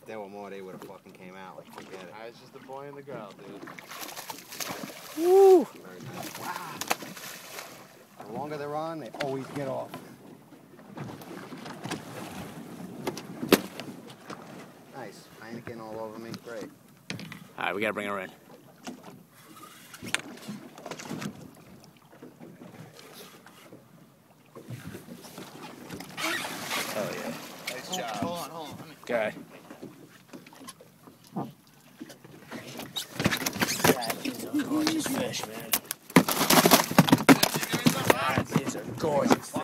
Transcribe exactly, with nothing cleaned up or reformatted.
there were more, they would have fucking came out. Like, forget it. I was just a boy in the girl, dude. Woo! Very nice. Wow. The longer they're on, they always get off. Nice. Heineken all over me. Great. All right, we gotta bring her in. Oh yeah. Nice job. Hold on, hold on. Okay. That is a gorgeous fish, man. That is a gorgeous fish.